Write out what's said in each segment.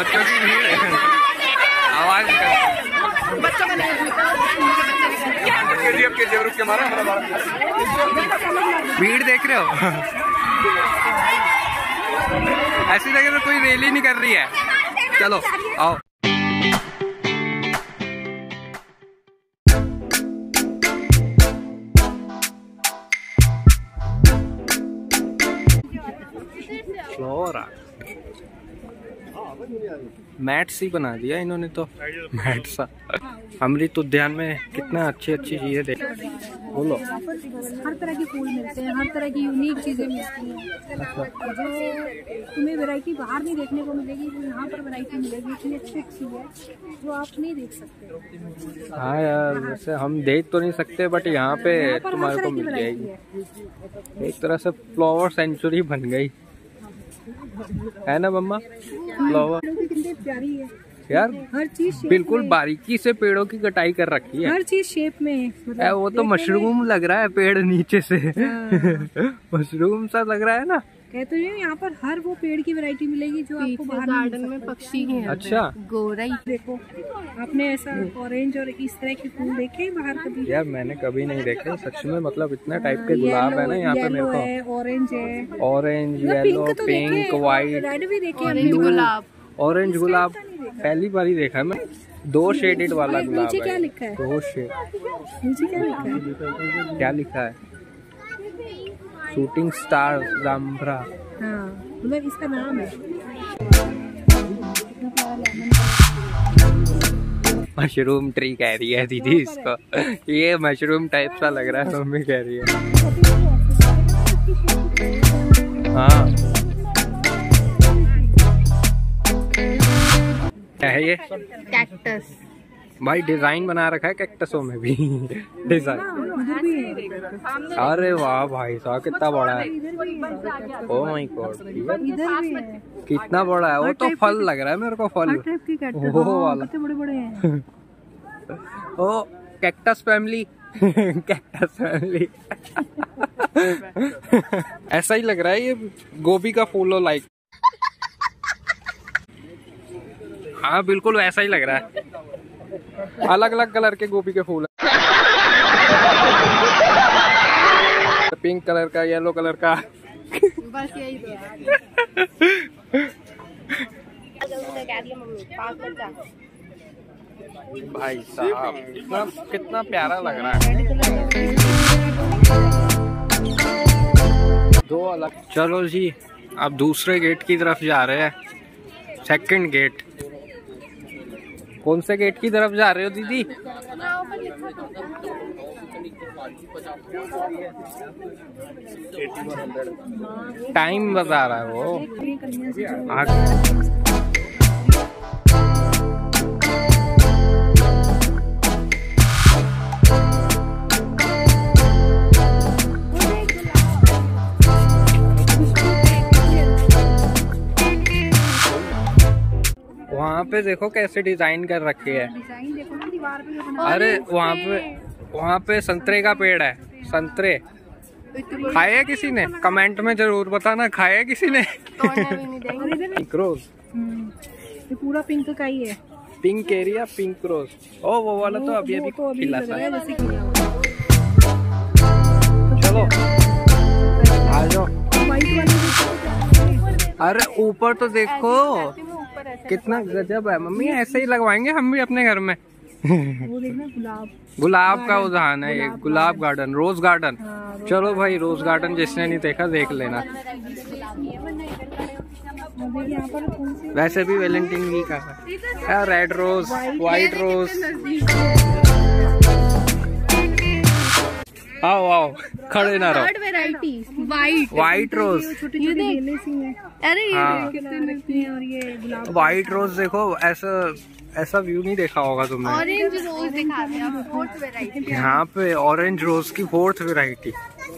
आवाज भीड़ देख रहे हो? ऐसी जगह में कोई रैली नहीं कर रही है। चलो आओ। फ्लोरा मैट सी बना दिया इन्होंने तो, मैट सा। अमृत उद्यान में कितना अच्छी अच्छी चीजें देख। बोलो। हर तरह के फूल मिलते हैं, हर तरह की यूनिक चीजें मिलती हैं। जो तुम्हें वैरायटी बाहर नहीं देखने को मिलेगी, वो यहाँ पर वैरायटी मिलेगी। इतनी अच्छी अच्छी है जो आप नहीं देख सकते। हाँ यार, वैसे हम देख तो नहीं सकते, बट यहाँ पे तुम्हारे को मिल जाएगी। एक तरह से फ्लावर सेंचुरी बन गई है ना मम्मा? फ्लावर कितनी प्यारी है यार, हर चीज बिल्कुल बारीकी से पेड़ों की कटाई कर रखी है। हर चीज शेप में है। वो तो मशरूम लग रहा है पेड़ नीचे से। मशरूम सा लग रहा है ना। कहते हैं यहाँ पर हर वो पेड़ की वैरायटी मिलेगी जो आपको बाहर गार्डन में पक्षी हैं। अच्छा, गोराई देखो, आपने ऐसा ऑरेंज और इस तरह के फूल देखे बाहर कभी? यार मैंने कभी नहीं देखे सच में। मतलब इतना टाइप के गुलाब है ना यहाँ पे मेरे को। ऑरेंज है, orange, yellow, pink, white, red भी देखे, गुलाब। ऑरेंज गुलाब पहली बार ही देखा है मैं। 2 शेडेड वाला गुलाब नीचे क्या लिखा है? 2 शेड। नीचे क्या लिखा है? क्या लिखा है? शूटिंग स्टार जाम्ब्रा। हाँ, मतलब इसका नाम है। मशरूम ट्री कह रही है दीदी इसको। ये मशरूम टाइप सा लग रहा है, मम्मी कह रही है। हाँ क्या है ये? कैक्टस। भाई डिजाइन बना रखा है कैक्टसों में भी। डिजाइन। अरे वाह भाई साहब, कितना बड़ा है। ओह माय गॉड, कितना बड़ा है। वो तो फल लग रहा है मेरे को, फल। वो वाला बड़े बड़े हैं। ओ कैक्टस फैमिली। Cactus family. ऐसा ही लग रहा है ये गोभी का फूल हो लाइक। हाँ बिल्कुल वैसा ही लग रहा है। अलग अलग कलर के गोभी के फूल है। पिंक कलर का, येलो कलर का। बस यही भाई साहब कितना प्यारा लग रहा है। 2 अलग। चलो जी, अब दूसरे गेट की तरफ जा रहे हैं। Second gate. कौन से गेट की तरफ जा रहे हो दीदी? टाइम बता रहा है वो। वहाँ पे देखो कैसे डिजाइन कर रखी है। डिजाइन देखो ना दीवार पे जो बना। अरे वहाँ पे संतरे का पेड़ है। संतरे खाए है किसी ने? कमेंट में जरूर बताना, खाए है किसी ने? Pink rose. ये पूरा पिंक का ही है। Pink area, pink rose. ओ वो वाला तो अभी अभी खिला था। चलो आ जाओ। अरे ऊपर तो देखो कितना गजब है। मम्मी ऐसे ही लगवाएंगे हम भी अपने घर में। वो देखना गुलाब। गुलाब का उद्यान है ये, गुलाब गार्डन, रोज गार्डन। चलो भाई, रोज गार्डन जिसने नहीं देखा देख लेना। वैसे भी वैलेंटाइन वीक का रेड रोज, व्हाइट रोज। आओ आओ, खड़े ना रहो। Variety white rose. अरे ये गुलाब। व्हाइट रोज देखो, ऐसा व्यू नहीं देखा होगा तुमने। ऑरेंज रोज दिखाते हैं, 4th वैरायटी। यहाँ पे ऑरेंज रोज की 4th वैरायटी।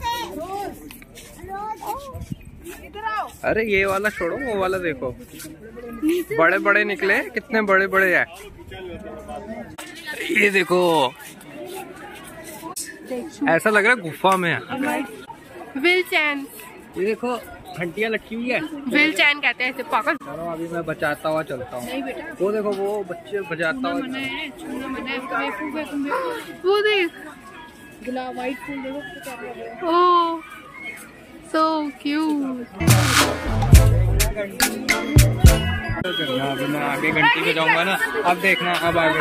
अरे ये वाला छोड़ो, वो वाला देखो, बड़े बड़े निकले, कितने बड़े बड़े हैं। ये देखो, ऐसा लग रहा है गुफा में है। विल चैन। ये देखो घंटियाँ लटकी हुई है, व्हील चैन कहते हैं इसे पागल। चलो अभी मैं बचाता हुआ चलता हूँ। नहीं बेटा, वो देखो वो बच्चे बजाता हुआ। वो देख गुलाब वाइट फूल देखो। Oh so cute. अभी मैं आगे घंटी पे जाऊंगा ना, अब देखना अब आगे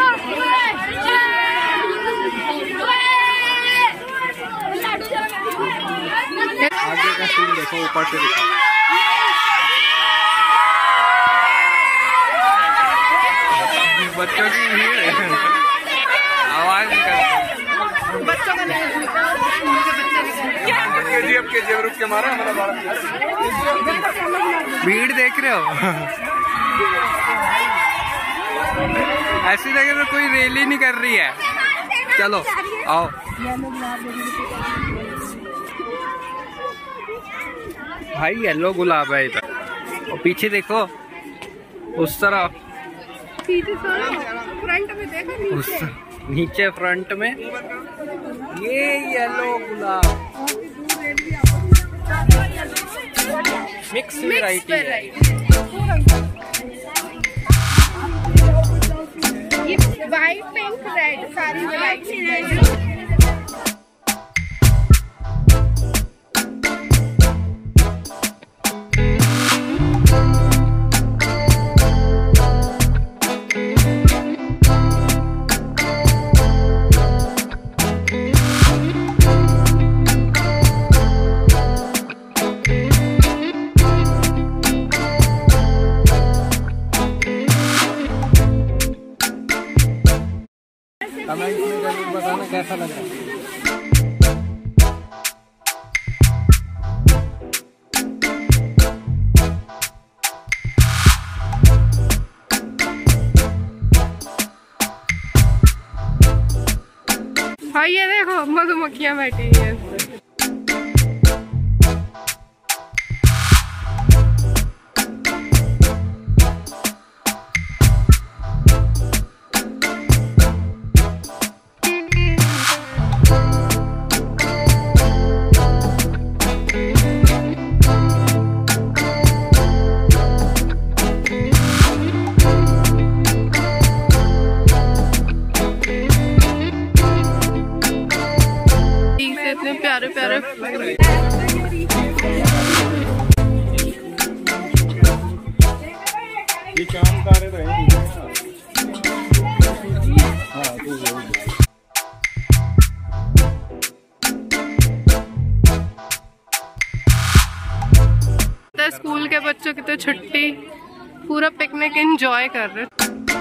का सीन देखो ऊपर से देखो। बच्चों की आवाज बच्चों का केजीएफ रुक के मारा भीड़ देख रहे हो। ऐसी जगह में कोई रैली नहीं कर रही है। चलो आओ। भाई येलो गुलाब है इधर, और पीछे देखो उस तरफ, फ्रंट में देखो नीचे फ्रंट में ये येलो गुलाब मिक्स वैरायटी है। ये वाइट पिंक रेड सारी वैरायटी है। कमेंट में जरूर बताना कैसा लगा। भाई ये देखो मधुमक्खियां बैठी हैं। प्यारे प्यारे ये काम कर रहे हैं। स्कूल के बच्चों की तो छुट्टी, पूरा पिकनिक एंजॉय कर रहे।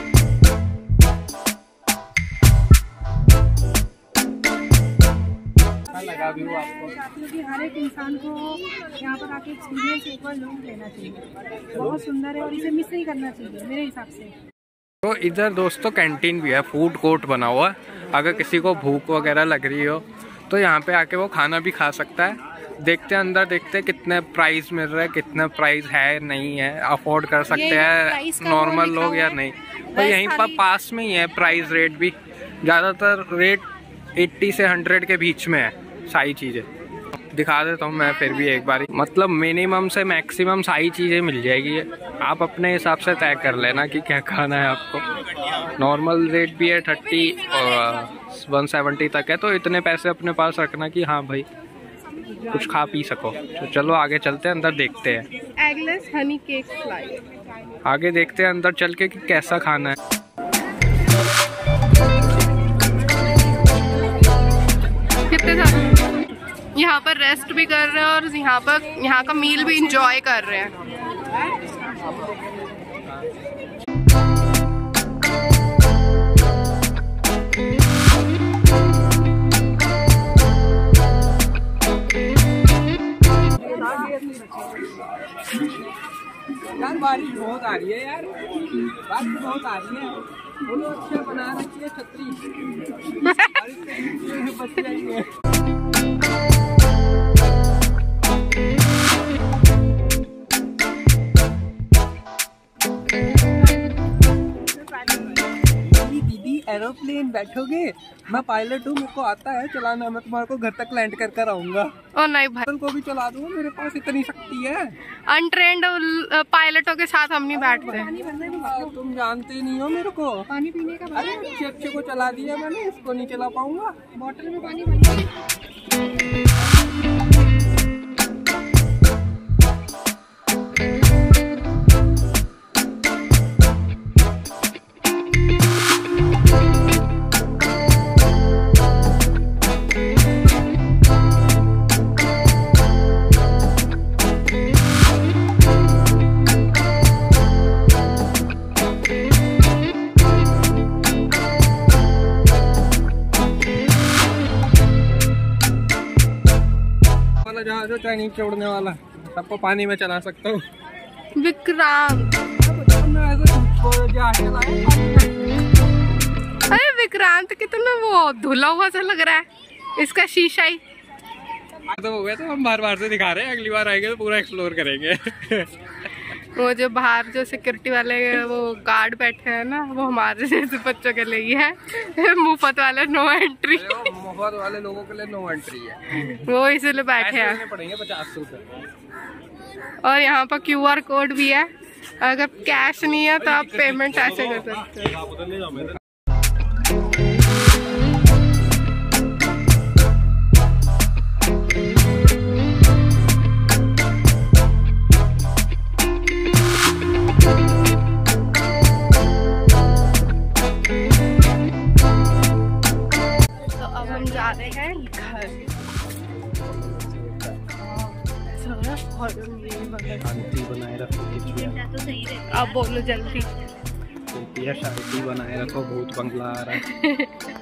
लगा भी आपको कि हर एक इंसान को यहाँ पर आके एक्सपीरियंस एक बार जरूर लेना चाहिए। बहुत सुंदर है और इसे मिस नहीं करना चाहिए मेरे हिसाब से। तो इधर दोस्तों कैंटीन भी है, फूड कोर्ट बना हुआ है। अगर किसी को भूख वगैरह लग रही हो तो यहाँ पे आके वो खाना भी खा सकता है। देखते हैं अंदर, देखते हैं कितने प्राइस मिल रहे हैं, कितने प्राइस है नहीं है, अफोर्ड कर सकते हैं नॉर्मल लोग या नहीं। तो यहीं पर पास में ही है प्राइस रेट भी, ज़्यादातर रेट 80 से 100 के बीच में है। सारी चीज़ें दिखा देता हूँ मैं फिर भी एक बार, मतलब मिनिमम से मैक्सिमम सारी चीज़ें मिल जाएगी। आप अपने हिसाब से तय कर लेना कि क्या खाना है आपको। नॉर्मल रेट भी है 30 और 170 तक है, तो इतने पैसे अपने पास रखना कि हाँ भाई कुछ खा पी सको। तो चलो आगे चलते हैं, अंदर देखते हैं। एगलेस हनी केक फ्लाई, आगे देखते हैं अंदर चल के कि कैसा खाना है। कितने यहाँ पर रेस्ट भी कर रहे हैं और यहाँ का मील भी इंजॉय कर रहे हैं। यार बारिश बहुत आ रही है, यार बारिश बहुत आ रही है। बोलो अच्छा बना रखी है छतरी, बच जाएंगे। दीदी एरो एरोप्लेन बैठोगे? मैं पायलट हूँ, मेरे को आता है चलाना, मैं तुम्हारे को घर तक लैंड कर कर आऊंगा। ओ नहीं भाई, को भी चला दूंगा, मेरे पास इतनी शक्ति है। अनट्रेंड पायलटों के साथ हम नहीं बैठते। तुम जानते नहीं हो मेरे को। पानी पीने का अरे अच्छे को चला दिया मैंने, इसको नहीं चला पाऊंगा। बॉटल में पानी भर। जहाज है चाइनीज से उड़ने वाला, सबको पानी में चला सकता हूँ। विक्रांत, अरे विक्रांत कितना वो धुला हुआ सा लग रहा है, इसका शीशा ही तो हो गया। तो हम बार बार से दिखा रहे हैं, अगली बार आएंगे तो पूरा एक्सप्लोर करेंगे। वो जो बाहर जो सिक्योरिटी वाले वो गार्ड बैठे हैं ना, वो हमारे जैसे बच्चों के लिए है। मुफ्त वाले नो एंट्री, मुफ्त वाले लोगों के लिए नो एंट्री है, वो इसलिए बैठे हैं। पड़ेंगे 50 रुपए। और यहाँ पर QR कोड भी है, अगर कैश नहीं है तो आप पेमेंट ऐसे कर सकते हैं। जा रहे हैं घर। शांति बनाए रखो, अब बोलो जल्दी। शांति बनाए रखो, बहुत बंगला आ रहा है।